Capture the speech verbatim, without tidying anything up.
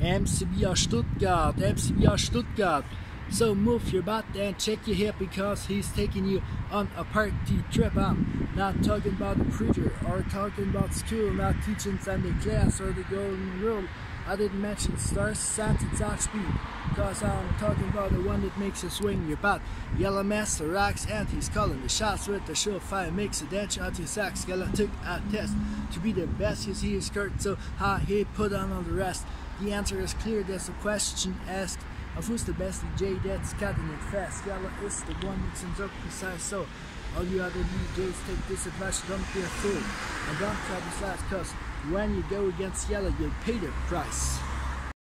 M C B R Stuttgart, M C B R Stuttgart. So move your butt and check your hip because he's taking you on a party trip. I'm not talking about the preacher or talking about school, not teaching Sunday class or the golden rule. I didn't mention stars, sand, and top speed because I'm talking about the one that makes you swing your butt. Yellow master rocks and he's calling the shots with the surefire mix a dance out your sax. Gala took a test to be the best. You see his skirt, so how he put on all the rest. The answer is clear, there's a question asked of who's the best D J that's cutting it fast. Yellow is the one that sends up precise, so all you other D Js take this advice, don't be a fool and don't try this last, cause when you go against Yellow you'll pay the price.